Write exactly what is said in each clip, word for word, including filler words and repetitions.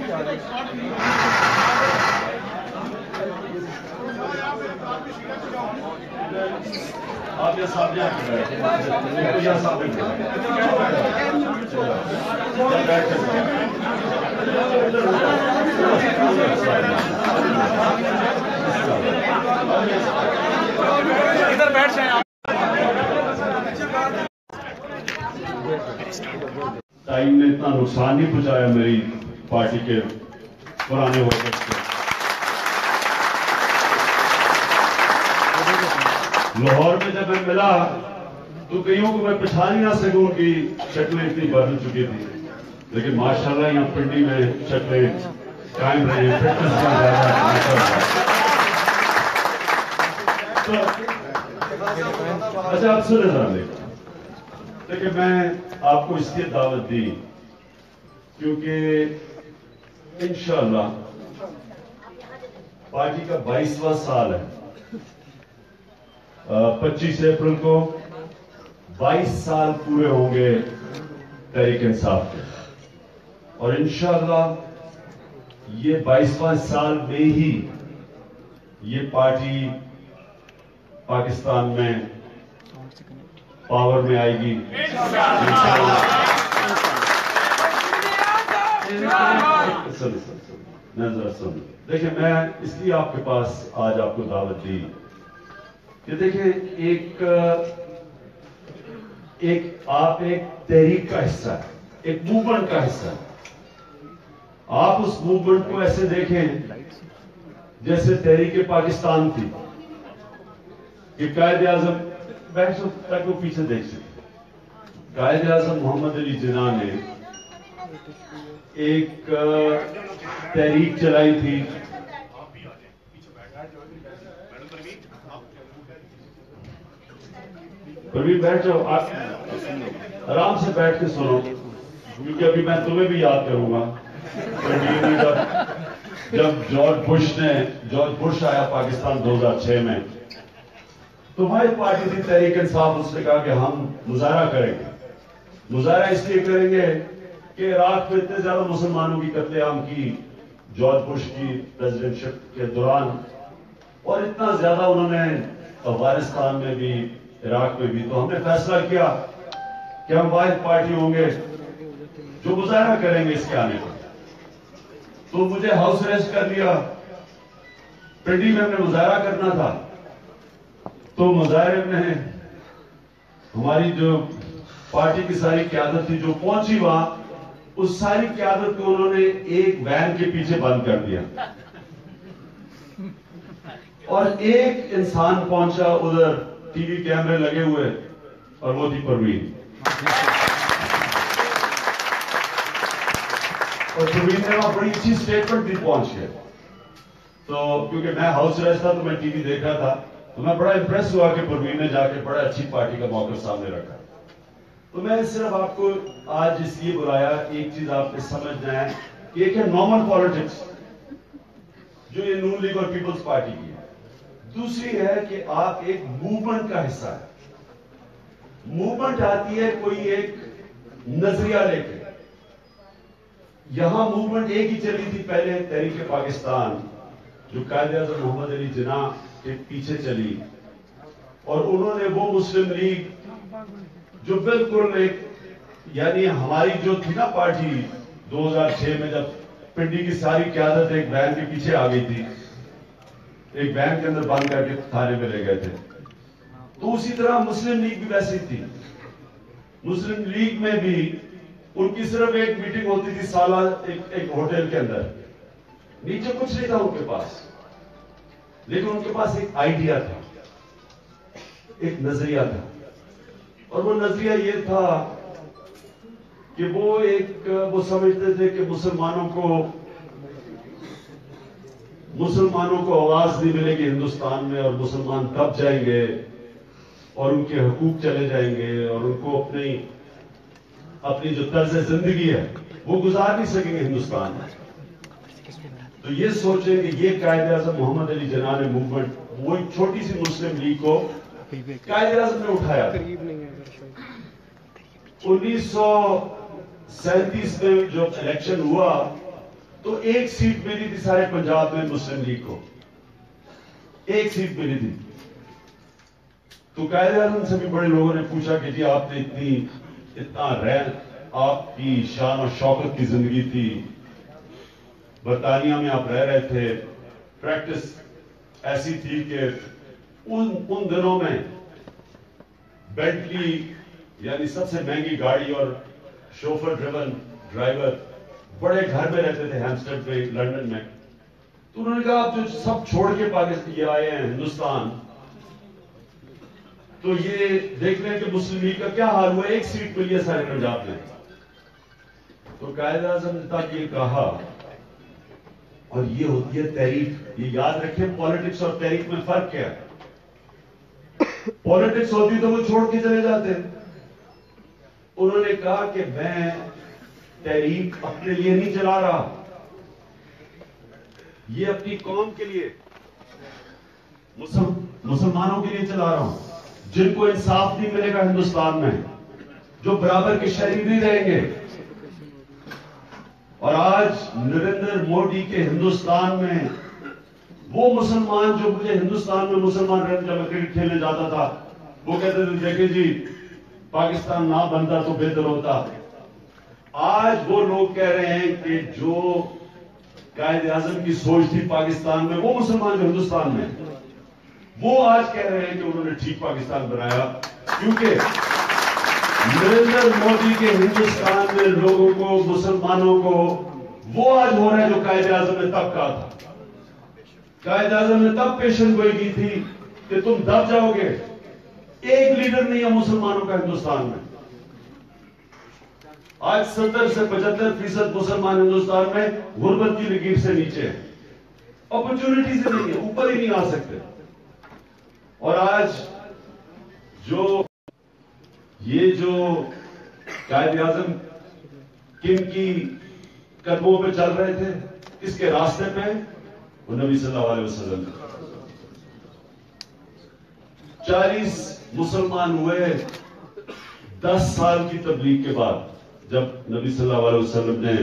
آپ یہ سامنے آ کے بیٹھے یا سامنے ادھر بیٹھ جائیں آپ. ٹائم نے اتنا نقصان نہیں پہنچایا میری پارٹی کے پرانے ورکرز کو. لاہور میں جب میں ملا تو کئیوں کو میں پہچان ہی نہ سکوں کہ شکلیں اتنی بدل چکی تھی، لیکن ماشاءاللہ یہاں پنڈی میں شکلیں قائم رہی ہیں. فٹنس کا زیادہ. اچھا آپ سنے ذرا لیکن میں آپ کو اس لیے دعوت دی کیونکہ انشاءاللہ پارٹی کا بائیسواں سال ہے. پچیس اپریل کو بائیس سال پورے ہوں گے تحریک انصاف کے، اور انشاءاللہ یہ بائیسواں سال میں ہی یہ پارٹی پاکستان میں پاور میں آئے گی. دیکھیں میں اس لیے آپ کے پاس آج آپ کو دعوت دی کہ دیکھیں ایک ایک آپ ایک تحریک کا حصہ ہے، ایک موومنٹ کا حصہ ہے. آپ اس موومنٹ کو ایسے دیکھیں جیسے تحریک پاکستان تھی کہ قائد اعظم بیٹھ تک وہ پیچھے دیکھ سکتے. قائد اعظم محمد علی جناح نے ایک تحریک چلائی تھی. پروین بیٹھ جاؤ، آپ آرام سے بیٹھ کے سنو کیونکہ ابھی میں تمہیں بھی یاد کروں گا. جب جارج بش نے جارج بش آیا پاکستان دو ہزار چھ میں تو ہماری پارٹی تھی تحریک انصاف، اس نے کہا کہ ہم مظاہرہ کریں گے. مظاہرہ اس لیے کریں گے کہ عراق میں اتنے زیادہ مسلمانوں کی قتل عام کی جارج بش کی پریزیڈنٹ شپ کے دوران، اور اتنا زیادہ انہوں نے افغانستان میں بھی عراق میں بھی. تو ہم نے فیصلہ کیا کہ ہم واحد پارٹی ہوں گے جو مظاہرہ کریں گے اس کے آنے پر. تو مجھے ہاؤس اریسٹ کر لیا. پنڈی میں ہم نے مظاہرہ کرنا تھا تو مظاہرے میں ہماری جو پارٹی کی ساری قیادت تھی جو پہنچی وہاں، اس ساری قیادت کو انہوں نے ایک وین کے پیچھے بند کر دیا اور ایک انسان پہنچا ادھر، ٹی وی کیمرے لگے ہوئے، اور وہ تھی پروین. اور پروین نے وہاں بڑی اچھی اسٹیٹمنٹ بھی پہنچ گئے. تو کیونکہ میں ہاؤس اریسٹ تھا تو میں ٹی وی دیکھ رہا تھا تو میں بڑا امپریس ہوا کہ پروین نے جا کے بڑا اچھی پارٹی کا موقف سامنے رکھا. تو میں صرف آپ کو آج اس لیے بلایا، ایک چیز آپ نے سمجھنا ہے کہ ایک ہے نارمل پالیٹکس جو یہ نون لیگ اور پیپلز پارٹی کی ہے، دوسری ہے کہ آپ ایک موومنٹ کا حصہ ہے. موومنٹ آتی ہے کوئی ایک نظریہ لے کے. یہاں موومنٹ ایک ہی چلی تھی پہلے، تحریک پاکستان جو قائد اعظم محمد علی جناح کے پیچھے چلی، اور انہوں نے وہ مسلم لیگ جو بالکل ایک یعنی ہماری جو تھی نا پارٹی دو ہزار چھ میں جب پنڈی کی ساری قیادت ایک وین کے پیچھے آ گئی تھی، ایک وین کے اندر بند کر کے تھانے میں لے گئے تھے، تو اسی طرح مسلم لیگ بھی ویسی تھی. مسلم لیگ میں بھی ان کی صرف ایک میٹنگ ہوتی تھی سالہ ایک, ایک ہوٹل کے اندر، نیچے کچھ نہیں تھا ان کے پاس، لیکن ان کے پاس ایک آئیڈیا تھا، ایک نظریہ تھا. اور وہ نظریہ یہ تھا کہ وہ ایک وہ سمجھتے تھے کہ مسلمانوں کو مسلمانوں کو آواز نہیں ملے گی ہندوستان میں، اور مسلمان دب جائیں گے اور ان کے حقوق چلے جائیں گے، اور ان کو اپنی اپنی جو طرز زندگی ہے وہ گزار نہیں سکیں گے ہندوستان میں. تو یہ سوچیں کہ یہ قائد اعظم محمد علی جناح نے موومنٹ، وہ ایک چھوٹی سی مسلم لیگ کو قائد اعظم نے اٹھایا. انیس سو سینتیس میں جو الیکشن ہوا تو ایک سیٹ ملی تھی سارے پنجاب میں مسلم لیگ کو، ایک سیٹ ملی تھی. تو قائد اعظم سے بھی بڑے لوگوں نے پوچھا کہ جی آپ نے اتنی اتنا رہ آپ کی شان اور شوکت کی زندگی تھی، برطانیہ میں آپ رہ رہے تھے، پریکٹس ایسی تھی کہ ان ان دنوں میں بینٹلی یعنی سب سے مہنگی گاڑی اور شوفر ڈریون ڈرائیور بڑے گھر میں رہتے تھے ہیمسٹر پہ لندن میں. تو انہوں نے کہا آپ جو سب چھوڑ کے پاکستان یہ آئے ہیں ہندوستان، تو یہ دیکھ لیں کہ مسلم لیگ کا کیا حال ہوا، ایک سیٹ ملی ہے سارے پنجاب میں. تو قائد اعظم نے تک یہ کہا، اور یہ ہوتی ہے تحریک. یہ یاد رکھیں پالیٹکس اور تحریک میں فرق کیا ہے. پالیٹکس ہوتی تو وہ چھوڑ کے چلے جاتے. انہوں نے کہا کہ میں تحریک اپنے لیے نہیں چلا رہا، یہ اپنی قوم کے لیے مسلمانوں کے لیے چلا رہا ہوں، جن کو انصاف نہیں ملے گا ہندوستان میں، جو برابر کے شہری نہیں رہیں گے. اور آج نریندر مودی کے ہندوستان میں وہ مسلمان جو مجھے ہندوستان میں مسلمان رہنے جب میں کرکٹ کھیلنے جاتا تھا وہ کہتے تھے دیکھیں جی پاکستان نہ بنتا تو بہتر ہوتا. آج وہ لوگ کہہ رہے ہیں کہ جو قائد اعظم کی سوچ تھی پاکستان میں، وہ مسلمان جو ہندوستان میں، وہ آج کہہ رہے ہیں کہ انہوں نے ٹھیک پاکستان بنایا. کیونکہ نریندر مودی کے ہندوستان میں لوگوں کو، مسلمانوں کو وہ آج ہو رہا ہے جو قائد اعظم نے تب کہا تھا. قائد اعظم نے تب پیشن گوئی کی تھی کہ تم دب جاؤ گے. ایک لیڈر نہیں ہے مسلمانوں کا ہندوستان میں. آج ستر سے پچہتر فیصد مسلمان ہندوستان میں غربت کی لکیر سے نیچے ہیں، اپرچونٹی سے نہیں ہے، اوپر ہی نہیں آ سکتے. اور آج جو یہ جو قائد اعظم کن کی قدموں پہ چل رہے تھے، کس کے راستے پہ؟ وہ نبی صلی اللہ علیہ وسلم. چالیس مسلمان ہوئے دس سال کی تبلیغ کے بعد. جب نبی صلی اللہ علیہ وسلم نے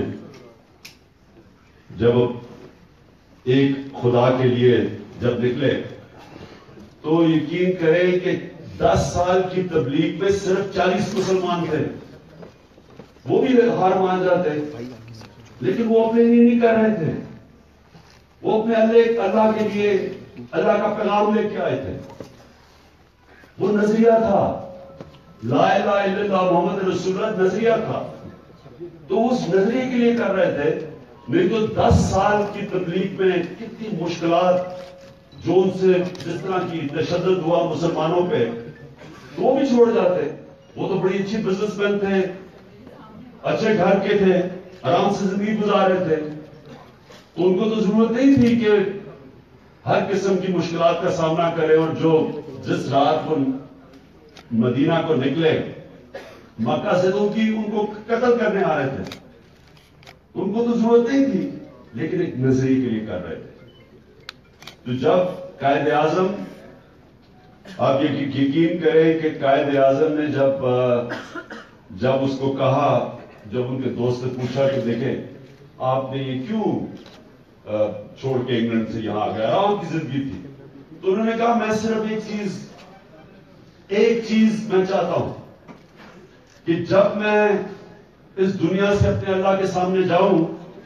جب ایک خدا کے لیے جب نکلے تو یقین کریں کہ دس سال کی تبلیغ میں صرف چالیس مسلمان تھے. وہ بھی ہار مان جاتے لیکن وہ اپنے لیے نہیں کر رہے تھے، وہ اپنے اللہ اللہ کے لیے اللہ کا پیغام لے کے آئے تھے. وہ نظریہ تھا، لا الہ الا اللہ محمد رسول اللہ نظریہ تھا. تو اس نظریے کے لیے کر رہے تھے. نہیں تو دس سال کی تبلیغ میں کتنی مشکلات جو ان سے جس طرح کی تشدد ہوا مسلمانوں پہ، وہ بھی چھوڑ جاتے. وہ تو بڑی اچھی بزنس مین تھے، اچھے گھر کے تھے، آرام سے زندگی گزار رہے تھے. تو ان کو تو ضرورت نہیں تھی کہ ہر قسم کی مشکلات کا سامنا کرے. اور جو جس رات وہ مدینہ کو نکلے مکہ سے تو ان کی ان کو قتل کرنے آ رہے تھے. ان کو تو ضرورت نہیں تھی لیکن ایک نظریے کے لیے کر رہے تھے. تو جب قائد اعظم، آپ یہ یقین کریں کہ قائد اعظم نے جب جب اس کو کہا، جب ان کے دوست نے پوچھا کہ دیکھیں آپ نے یہ کیوں چھوڑ کے انگلینڈ سے یہاں آ گیا، آرام کی زندگی تھی، تو انہوں نے کہا میں صرف ایک چیز ایک چیز میں چاہتا ہوں کہ جب میں اس دنیا سے اپنے اللہ کے سامنے جاؤں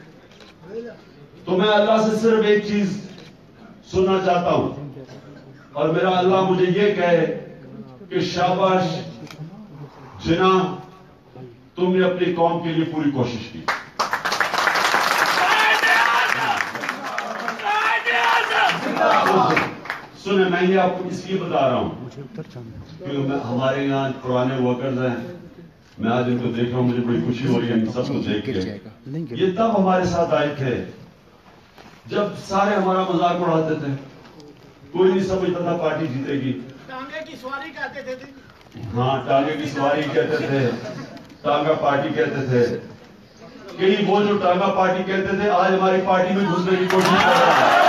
تو میں اللہ سے صرف ایک چیز سننا چاہتا ہوں، اور میرا اللہ مجھے یہ کہے کہ شاباش جنا، تم نے اپنی قوم کے لیے پوری کوشش کی. سنیں میں یہ آپ کو اس لیے بتا رہا ہوں کیونکہ ہمارے یہاں پرانے ورکرز ہیں، میں آج ان کو دیکھ رہا ہوں، مجھے بڑی خوشی ہو رہی ہے ان سب کو دیکھ کے. یہ تب ہمارے ساتھ آئے تھے جب سارے ہمارا مذاق اڑاتے تھے، کوئی نہیں سمجھتا تھا پارٹی جیتے گی. ٹانگے کی سواری کہتے تھے. ہاں ٹانگے کی سواری کہتے تھے، ٹانگا پارٹی کہتے تھے. کئی وہ جو ٹانگا پارٹی کہتے تھے آج ہماری پارٹی میں گھسنے کی کوشش کر رہے ہیں.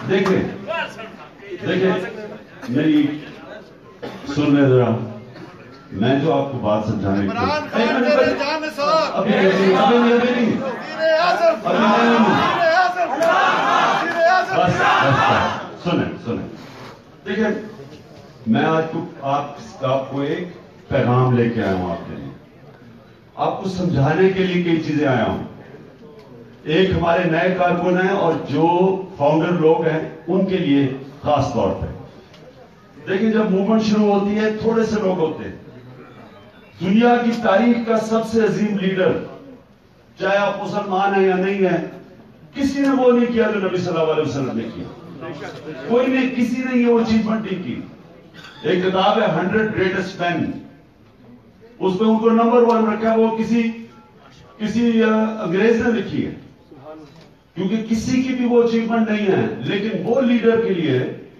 دیکھیں دیکھیں میری سننے ذرا میں جو آپ کو بات سمجھانے کی عمران خان میرے جانثار ابھی ابھی ابھی ابھی نہیں وزیر اعظم ابھی نہیں وزیر اعظم وزیر اعظم بس بس سنیں سنیں دیکھیں میں آج کو آپ آپ کو ایک پیغام لے کے آیا ہوں آپ کے لیے آپ کو سمجھانے کے لیے کئی چیزیں آیا ہوں ایک ہمارے نئے کارکن ہیں اور جو فاؤنڈر لوگ ہیں ان کے لیے خاص طور پہ دیکھیں جب موومنٹ شروع ہوتی ہے تھوڑے سے لوگ ہوتے ہیں دنیا کی تاریخ کا سب سے عظیم لیڈر چاہے آپ مسلمان ہیں یا نہیں ہیں کسی نے وہ نہیں کیا جو نبی صلی اللہ علیہ وسلم نے کیا کوئی نے کسی نے یہ اچیومنٹ نہیں کی ایک کتاب ہے ہنڈریڈ گریٹسٹ مین اس پہ ان کو نمبر ون رکھا وہ کسی کسی انگریز نے لکھی ہے کیونکہ کسی کی بھی وہ اچیومنٹ نہیں ہے لیکن وہ لیڈر کے لیے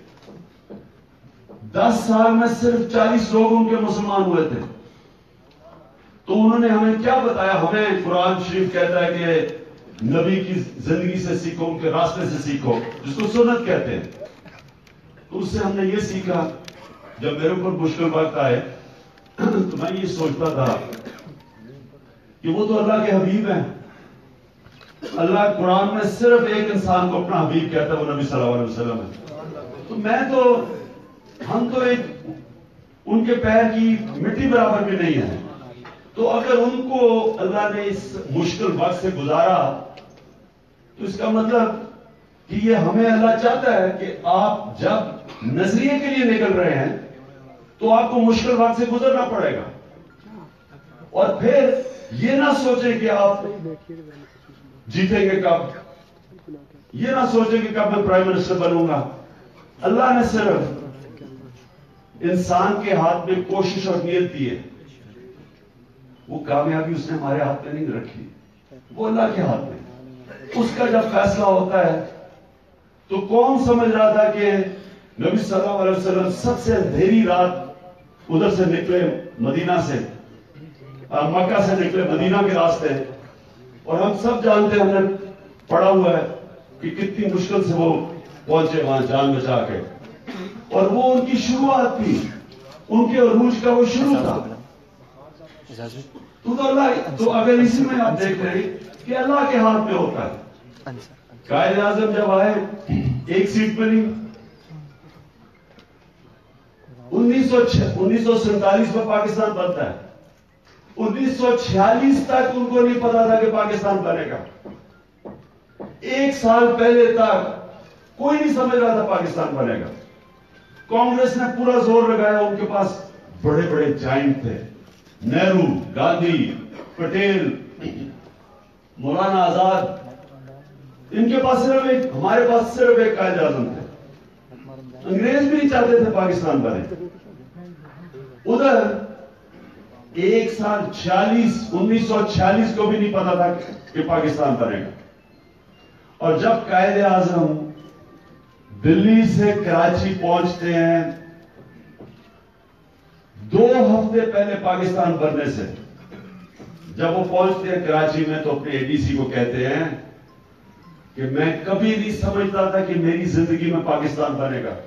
دس سال میں صرف چالیس لوگ ان کے مسلمان ہوئے تھے تو انہوں نے ہمیں کیا بتایا ہمیں قرآن شریف کہتا ہے کہ نبی کی زندگی سے سیکھو ان کے راستے سے سیکھو جس کو سنت کہتے ہیں تو اس سے ہم نے یہ سیکھا جب میرے اوپر مشکل وقت آئے تو میں یہ سوچتا تھا کہ وہ تو اللہ کے حبیب ہیں اللہ قرآن میں صرف ایک انسان کو اپنا حبیب کہتا ہے وہ نبی صلی اللہ علیہ وسلم ہے تو میں تو ہم تو ایک ان کے پیر کی مٹی برابر بھی نہیں ہے تو اگر ان کو اللہ نے اس مشکل وقت سے گزارا تو اس کا مطلب کہ یہ ہمیں اللہ چاہتا ہے کہ آپ جب نظریے کے لیے نکل رہے ہیں تو آپ کو مشکل وقت سے گزرنا پڑے گا اور پھر یہ نہ سوچیں کہ آپ جیتیں گے کب یہ نہ سوچیں کہ کب میں پرائم منسٹر بنوں گا اللہ نے صرف انسان کے ہاتھ میں کوشش اور نیت دی ہے وہ کامیابی اس نے ہمارے ہاتھ میں نہیں رکھی وہ اللہ کے ہاتھ میں اس کا جب فیصلہ ہوتا ہے تو کون سمجھ رہا تھا کہ نبی صلی اللہ علیہ وسلم سب سے اندھیری رات ادھر سے نکلے مدینہ سے مکہ سے نکلے مدینہ کے راستے اور ہم سب جانتے ہیں ہم نے پڑھا ہوا ہے کہ کتنی مشکل سے وہ پہنچے وہاں جان بچا کے اور وہ ان کی شروعات تھی ان کے عروج کا وہ شروع تھا تو تو اللہ تو اگر اسی میں آپ دیکھ رہے ہیں کہ اللہ کے ہاتھ میں ہوتا ہے قائد اعظم جب آئے ایک سیٹ ملی انیس سو انیس سو سینتالیس میں پاکستان بنتا ہے انیس سو چھیالیس تک ان کو نہیں پتا تھا کہ پاکستان بنے گا ایک سال پہلے تک کوئی نہیں سمجھ رہا تھا پاکستان بنے گا کانگریس نے پورا زور لگایا ان کے پاس بڑے بڑے جائنٹ تھے نہرو گاندھی پٹیل مولانا آزاد ان کے پاس صرف ایک ہمارے پاس صرف ایک قائد اعظم تھے انگریز بھی نہیں چاہتے تھے پاکستان بنے ادھر ایک سال چھیالیس انیس سو چھیالیس کو بھی نہیں پتا تھا کہ پاکستان بنے گا اور جب قائد اعظم دلی سے کراچی پہنچتے ہیں دو ہفتے پہلے پاکستان بننے سے جب وہ پہنچتے ہیں کراچی میں تو اپنے اے ڈی سی کو کہتے ہیں کہ میں کبھی نہیں سمجھتا تھا کہ میری زندگی میں پاکستان بنے گا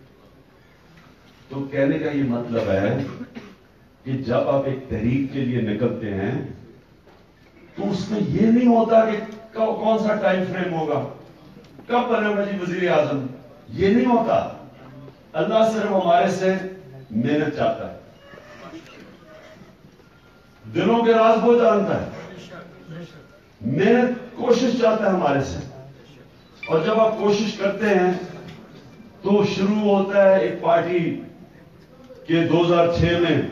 تو کہنے کا یہ مطلب ہے کہ جب آپ ایک تحریک کے لیے نکلتے ہیں تو اس میں یہ نہیں ہوتا کہ کون سا ٹائم فریم ہوگا کب بنے گا جی وزیر اعظم یہ نہیں ہوتا اللہ صرف ہمارے سے محنت چاہتا ہے دلوں کے راز وہ جانتا ہے محنت کوشش چاہتا ہے ہمارے سے اور جب آپ کوشش کرتے ہیں تو شروع ہوتا ہے ایک پارٹی کے دو ہزار چھ میں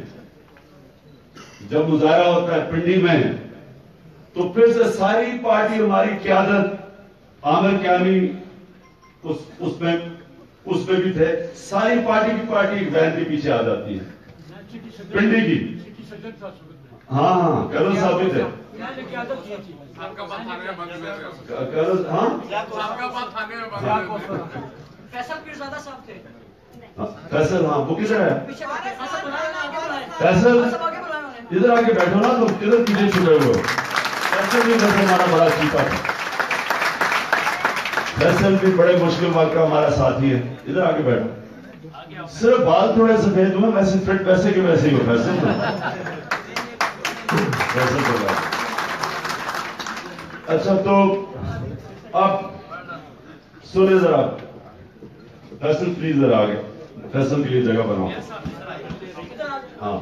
جب مظاہرہ ہوتا ہے پنڈی میں تو پھر سے ساری پارٹی ہماری قیادت عامر کیانی اس اس میں اس میں بھی تھے ساری پارٹی کی پارٹی وین کے پیچھے آ جاتی ہے پنڈی کی ہاں ہاں کرل صاحب بھی تھے فیصل ہاں وہ کدھر ہے فیصل ادھر آ کے بیٹھو نا تو کدھر پیچھے چھپے ہوئے فیصل بھی ہمارا بڑا چیتا تھا فیصل بھی بڑے مشکل وقت کا ہمارا ساتھی ہے ادھر آ کے بیٹھو صرف بال تھوڑے سفید ہوئے، ویسے فٹ ویسے کے ویسے ہی ہو فیصل فیصل تو بات۔ اچھا تو اب سنیں ذرا، فیصل پلیز ذرا آگے، فیصل کے لیے جگہ بناؤ۔ ہاں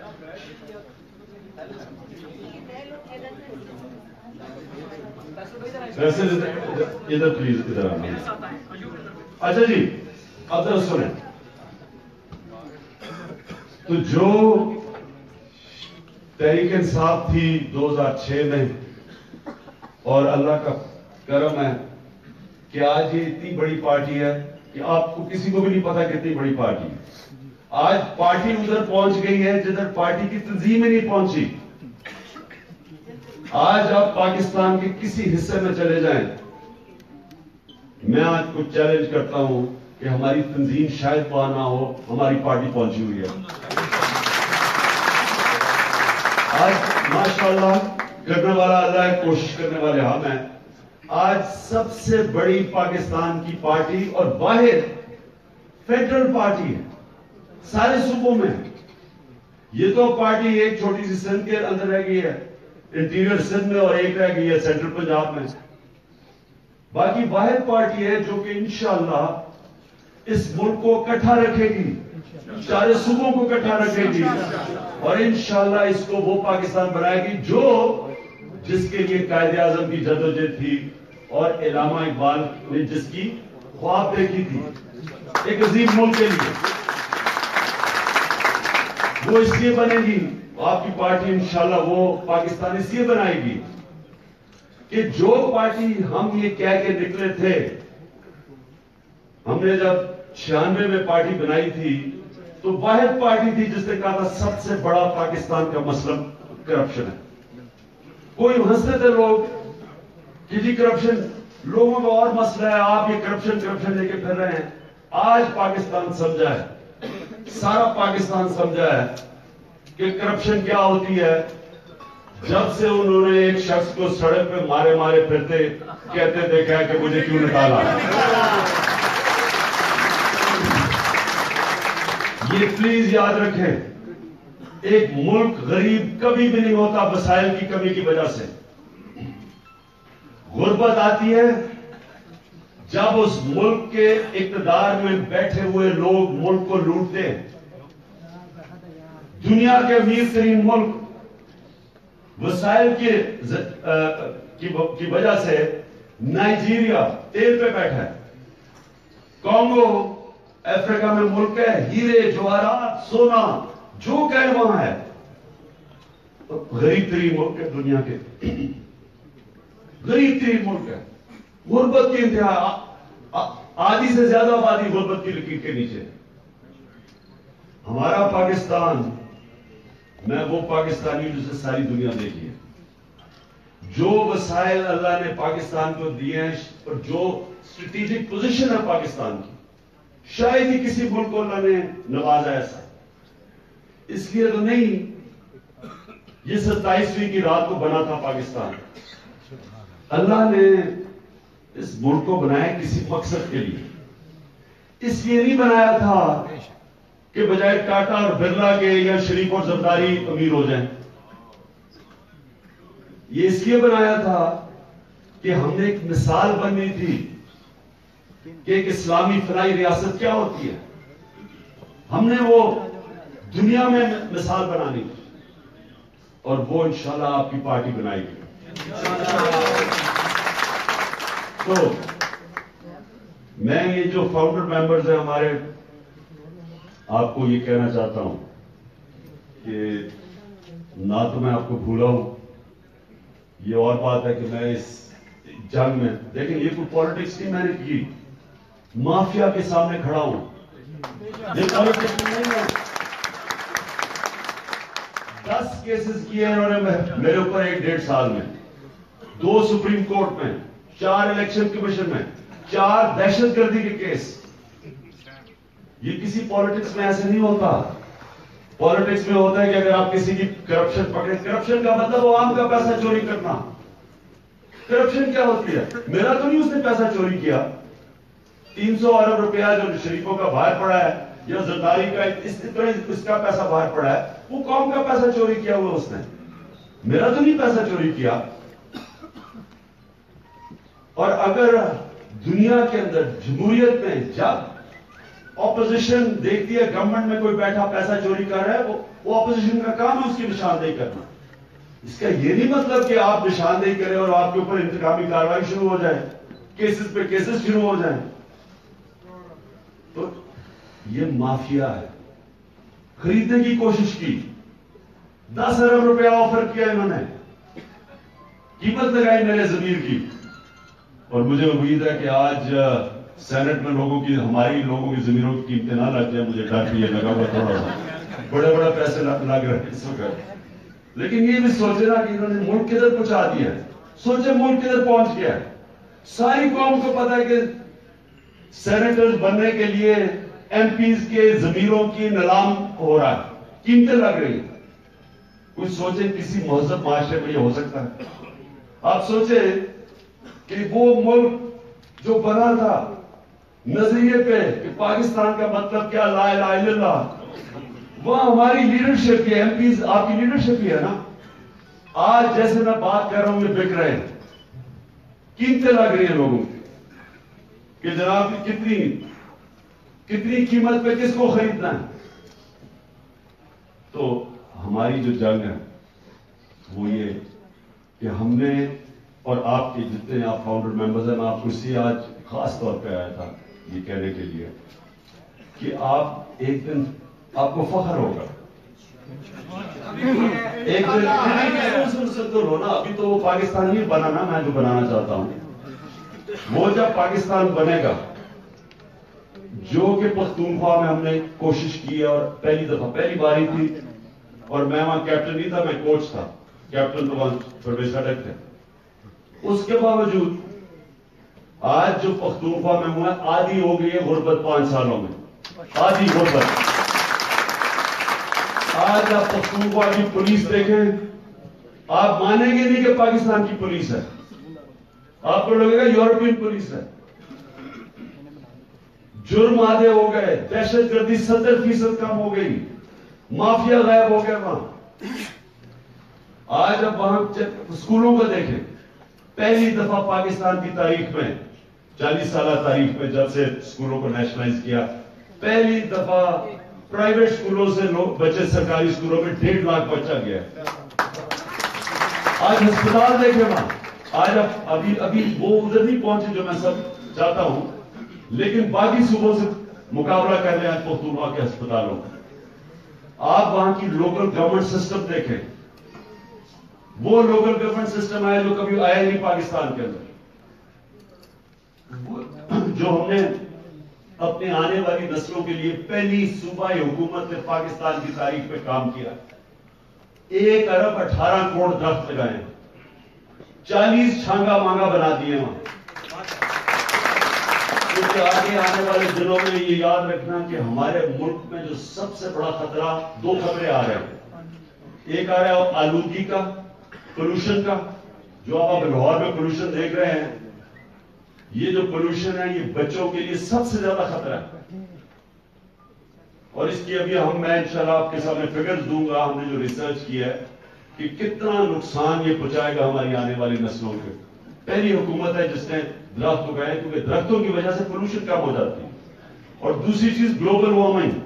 فیصل ادھر پلیز ادھر آنا۔ اچھا جی اب ذرا سنیں، تو جو تحریک انصاف تھی دو ہزار چھ میں، اور اللہ کا کرم ہے کہ آج یہ اتنی بڑی پارٹی ہے کہ آپ کو کسی کو بھی نہیں پتا کتنی بڑی پارٹی ہے۔ آج پارٹی ادھر پہنچ گئی ہے جدھر پارٹی کی تنظیم ہی نہیں پہنچی۔ آج آپ پاکستان کے کسی حصے میں چلے جائیں، میں آج کو چیلنج کرتا ہوں کہ ہماری تنظیم شاید وہاں نہ ہو، ہماری پارٹی پہنچی ہوئی ہے۔ آج ماشاءاللہ کرنے والا اللہ ہے، کوشش کرنے والے ہم ہیں۔ آج سب سے بڑی پاکستان کی پارٹی اور واحد فیڈرل پارٹی ہے سارے صوبوں میں۔ یہ تو پارٹی ایک چھوٹی سی سندھ کے اندر رہ گئی ہے، انٹیریئر سندھ میں، اور ایک رہ گئی ہے سینٹرل پنجاب میں۔ باقی واحد پارٹی ہے جو کہ انشاءاللہ اس ملک کو اکٹھا رکھے گی، سارے صوبوں کو اکٹھا رکھے گی، اور انشاءاللہ اس کو وہ پاکستان بنائے گی جو جس کے لیے قائد اعظم کی جدوجہد تھی اور علامہ اقبال نے جس کی خواب دیکھی تھی ایک عظیم ملک کے لیے، وہ اس لیے بنے گی۔ آپ کی پارٹی انشاءاللہ وہ پاکستان اس لیے بنائے گی کہ جو پارٹی ہم یہ کہہ کے نکلے تھے، ہم نے جب چھیانوے میں پارٹی بنائی تھی تو واحد پارٹی تھی جس نے کہا تھا سب سے بڑا پاکستان کا مسئلہ کرپشن ہے۔ کوئی ہنستے تھے لوگ کہ جی کرپشن لوگوں کا اور مسئلہ ہے، آپ یہ کرپشن کرپشن لے کے پھر رہے ہیں۔ آج پاکستان سمجھا ہے، سارا پاکستان سمجھا ہے کہ کرپشن کیا ہوتی ہے۔ جب سے انہوں نے ایک شخص کو سڑک پہ مارے مارے پھرتے کہتے دیکھا کہ مجھے کیوں نکالا، یہ پلیز یاد رکھیں، ایک ملک غریب کبھی بھی نہیں ہوتا وسائل کی کمی کی وجہ سے۔ غربت آتی ہے جب اس ملک کے اقتدار میں بیٹھے ہوئے لوگ ملک کو لوٹتے ہیں۔ دنیا کے امیر ترین ملک وسائل کی وجہ سے، نائجیریا تیل پہ بیٹھا ہے، کانگو افریقہ میں ملک ہے، ہیرے جواہرات سونا جو کہیں وہاں ہے، غریب ترین ملک ہے دنیا کے، غریب ترین ملک ہے، غربت کی انتہا، آدھی سے زیادہ آبادی غربت کی لکیر کے نیچے۔ ہمارا پاکستان، میں وہ پاکستانی جسے ساری دنیا دیکھی ہے، جو وسائل اللہ نے پاکستان کو دیے ہیں اور جو اسٹریٹجک پوزیشن ہے پاکستان کی، شاید ہی کسی ملک کو اللہ نے نوازا ایسا۔ اس لیے تو نہیں یہ ستائیسویں کی رات کو بنا تھا پاکستان، اللہ نے اس ملک کو بنایا کسی مقصد کے لیے۔ اس لیے نہیں بنایا تھا کہ بجائے ٹاٹا اور برلا کے یا شریف اور زرداری امیر ہو جائیں، یہ اس لیے بنایا تھا کہ ہم نے ایک مثال بننی تھی کہ ایک اسلامی فلاحی ریاست کیا ہوتی ہے، ہم نے وہ دنیا میں مثال بنانی تھی، اور وہ انشاءاللہ آپ کی پارٹی بنائے گی۔ تو میں یہ جو فاؤنڈر ممبرز ہیں ہمارے، آپ کو یہ کہنا چاہتا ہوں کہ نہ تو میں آپ کو بھولا ہوں، یہ اور بات ہے کہ میں اس جنگ میں، دیکھیں یہ کوئی پالیٹکس نہیں میں نے کی، مافیا کے سامنے کھڑا ہوں، یہ پالیٹکس نہیں ہے۔ دس کیسز کیے انہوں نے میرے اوپر ایک ڈیڑھ سال میں، دو سپریم کورٹ میں، چار الیکشن کمیشن میں، چار دہشت گردی کے کیس۔ یہ کسی پالیٹکس میں ایسے نہیں ہوتا۔ پالیٹکس میں ہوتا ہے کہ اگر آپ کسی کی کرپشن پکڑے، کرپشن کا مطلب عوام کا پیسہ چوری کرنا۔ کرپشن کیا ہوتی ہے؟ میرا تو نہیں اس نے پیسہ چوری کیا، تین سو ارب روپیہ جو شریفوں کا باہر پڑا ہے یا زرداری کا اس طرح اس کا پیسہ باہر پڑا ہے، وہ قوم کا پیسہ چوری کیا ہوا اس نے، میرا تو نہیں پیسہ چوری کیا۔ اور اگر دنیا کے اندر جمہوریت میں جب اپوزیشن دیکھتی ہے گورنمنٹ میں کوئی بیٹھا پیسہ چوری کر رہا ہے، وہ اپوزیشن کا کام ہے اس کی نشاندہی کرنا۔ اس کا یہ نہیں مطلب کہ آپ نشاندہی کریں اور آپ کے اوپر انتقامی کارروائی شروع ہو جائے، کیسز پہ کیسز شروع ہو جائیں۔ تو یہ مافیا ہے۔ خریدنے کی کوشش کی، دس ارب روپیہ آفر کیا انہوں نے، قیمت لگائی میرے ضمیر کی، اور مجھے امید ہے کہ آج سینٹ میں لوگوں کی، ہماری لوگوں کی ضمیروں کی قیمتیں نہ لگ جائیں۔ مجھے ڈر بھی یہ لگا ہوا تھوڑا سا، بڑے بڑے پیسے لگ رہے ہیں اس وقت، لیکن یہ بھی سوچے نا کہ انہوں نے ملک کدھر پہنچا دیا ہے، سوچے ملک کدھر پہنچ گیا ہے۔ ساری قوم کو پتا ہے کہ سینیٹر بننے کے لیے ایم پیز کے ضمیروں کی نیلام ہو رہا ہے، قیمتیں لگ رہی ہیں۔ کچھ سوچے کسی مہذب معاشرے میں یہ ہو سکتا ہے؟ آپ سوچے کہ وہ ملک جو بنا تھا نظریے پہ کہ پاکستان کا مطلب کیا، لا الہ الا اللہ، وہ ہماری لیڈرشپ کی، ایم پیز آپ کی لیڈرشپ ہی ہے نا۔ آج جیسے میں بات کر رہا ہوں یہ بک رہے ہیں، قیمتیں لگ رہی ہیں لوگوں کی کہ جناب کتنی کتنی قیمت پہ کس کو خریدنا ہے۔ تو ہماری جو جنگ ہے وہ یہ کہ ہم نے، اور آپ کے جتنے آپ فاؤنڈر ممبرز ہیں، میں آپ کو اسی آج خاص طور پہ آیا تھا یہ کہنے کے لیے کہ آپ ایک دن آپ کو فخر ہوگا، ایک دن تو رونا، ابھی تو وہ پاکستان نہیں بنا نا، میں جو بنانا چاہتا ہوں وہ جب پاکستان بنے گا، جو کہ پختونخوا میں ہم نے کوشش کی ہے، اور پہلی دفعہ پہلی باری تھی، اور میں وہاں کیپٹن نہیں تھا، میں کوچ تھا، کیپٹن تو وہاں پرویز اڈک تھے۔ اس کے باوجود آج جو پختونخوا میں ہوا ہے، آدھی ہو گئی ہے غربت، پانچ سالوں میں آدھی غربت۔ آج آپ پختونخوا کی پولیس دیکھیں، آپ مانیں گے نہیں کہ پاکستان کی پولیس ہے، آپ کو لگے گا یورپین پولیس ہے۔ جرم آدھے ہو گئے، دہشت گردی ستر فیصد کم ہو گئی، مافیا غائب ہو گیا وہاں۔ آج اب وہاں اسکولوں کو دیکھیں، پہلی دفعہ پاکستان کی تاریخ میں، چالیس سالہ تاریخ میں جب سے اسکولوں کو نیشنلائز کیا، پہلی دفعہ پرائیویٹ اسکولوں سے لوگ بچے سرکاری اسکولوں میں ڈیڑھ لاکھ بچہ گیا۔ آج ہسپتال دیکھیں وہاں، آج اب ابھی ابھی وہ ادھر نہیں پہنچے جو میں سب چاہتا ہوں، لیکن باقی صوبوں سے مقابلہ کر رہے ہیں پختونخوا کے ہسپتالوں میں۔ آپ وہاں کی لوکل گورنمنٹ سسٹم دیکھیں، وہ لوکل گورنمنٹ سسٹم آیا جو کبھی آیا نہیں پاکستان کے اندر، جو ہم نے اپنے آنے والی نسلوں کے لیے پہلی صوبائی حکومت نے پاکستان کی تاریخ میں کام کیا۔ ایک ارب اٹھارہ کروڑ درخت لگائے، چالیس چھانگا مانگا بنا دیے وہاں۔ کیونکہ آگے آنے والے دنوں میں یہ یاد رکھنا کہ ہمارے ملک میں جو سب سے بڑا خطرہ، دو خطرے آ رہے ہیں۔ ایک آ رہا ہے آلودگی کا، پولوشن کا، جو آپ لاہور میں پولوشن دیکھ رہے ہیں، یہ جو پولوشن ہے یہ بچوں کے لیے سب سے زیادہ خطرہ ہے، اور اس کی ابھی ہم میں انشاءاللہ آپ کے سامنے فگرز دوں گا، ہم نے جو ریسرچ کی ہے کہ کتنا نقصان یہ پہنچائے گا ہماری آنے والی نسلوں کے۔ پہلی حکومت ہے جس نے درخت اگائے، کیونکہ درختوں کی وجہ سے پولوشن کم ہو جاتی ہے۔ اور دوسری چیز گلوبل وارمنگ،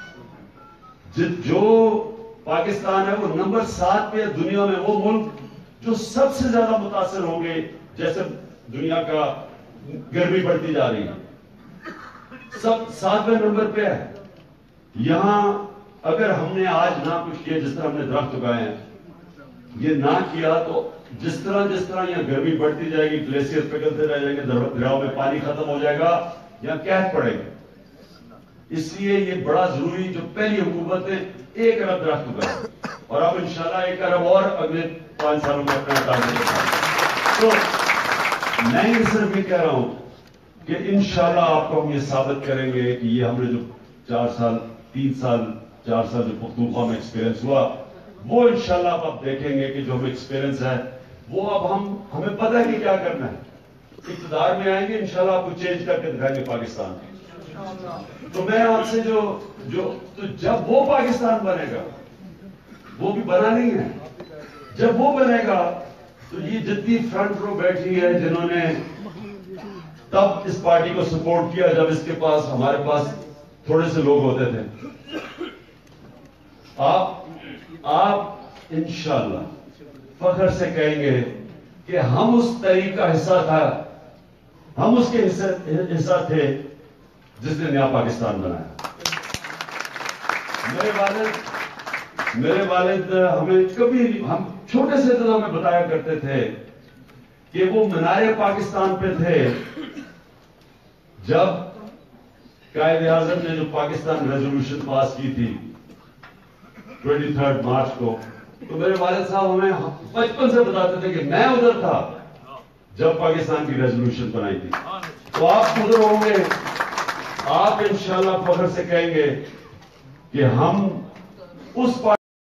جو پاکستان ہے وہ نمبر سات پہ دنیا میں، وہ ملک جو سب سے زیادہ متاثر ہوں گے، جیسے دنیا کا گرمی بڑھتی جا رہی ہے، سب ساتویں نمبر پہ ہے۔ یہاں اگر ہم نے آج نہ کچھ کیا، جس طرح ہم نے درخت اگائے ہیں، یہ نہ کیا تو جس طرح جس طرح یہاں گرمی بڑھتی جائے گی، گلیشیئر پگھلتے رہ جائیں گے، دریاؤں میں پانی ختم ہو جائے گا، یہاں قحط پڑے گا۔ اس لیے یہ بڑا ضروری، جو پہلی حکومت نے ایک ارب درخت اگائے، اور اب انشاءاللہ ایک ارب اور اگلے پانچ سالوں میں اپنا ٹارگیٹ رکھا۔ تو میں یہ صرف یہ کہہ رہا ہوں کہ انشاءاللہ آپ کو ہم یہ ثابت کریں گے کہ یہ ہم نے جو چار سال تین سال چار سال جو پختونخوا میں ایکسپیرینس ہوا، وہ انشاءاللہ آپ آپ دیکھیں گے کہ جو ہمیں ایکسپیرینس ہے وہ اب ہم ہمیں پتہ ہے کہ کیا کرنا ہے۔ اقتدار میں آئیں گے انشاءاللہ، آپ کو چینج کر کے دکھائیں گے پاکستان۔ تو میں آپ سے جو جو تو جب وہ پاکستان بنے گا، وہ بھی بنا نہیں ہے، جب وہ بنے گا تو یہ جتنی فرنٹ رو بیٹھی ہے جنہوں نے تب اس پارٹی کو سپورٹ کیا جب اس کے پاس ہمارے پاس تھوڑے سے لوگ ہوتے تھے، آپ آپ انشاءاللہ فخر سے کہیں گے کہ ہم اس تحریک کا حصہ تھا، ہم اس کے حصہ تھے جس نے نیا پاکستان بنایا۔ میرے والد میرے والد ہمیں کبھی ہم چھوٹے سے تو ہمیں بتایا کرتے تھے کہ وہ مینار پاکستان پہ تھے جب قائد اعظم نے جو پاکستان ریزولوشن پاس کی تھی ٹوئنٹی تھرڈ مارچ کو، تو میرے والد صاحب ہمیں بچپن سے بتاتے تھے کہ میں ادھر تھا جب پاکستان کی ریزولوشن بنائی تھی۔ تو آپ ادھر ہوں گے، آپ انشاءاللہ فخر سے کہیں گے کہ ہم اس